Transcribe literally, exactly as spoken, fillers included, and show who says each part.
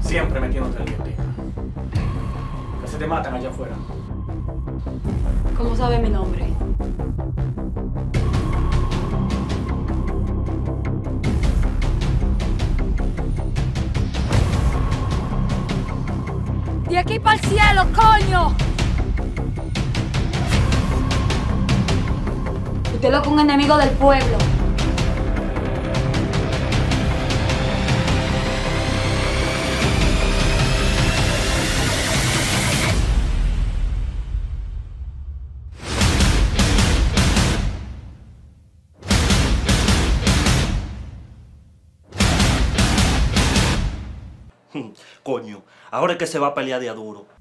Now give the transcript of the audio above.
Speaker 1: Siempre metiéndote en guillotina. Que se te matan allá afuera.
Speaker 2: ¿Cómo sabe mi nombre? ¡De aquí para el cielo, coño! Usted es lo que un enemigo del pueblo.
Speaker 3: Coño, ahora es que se va a pelear de a duro.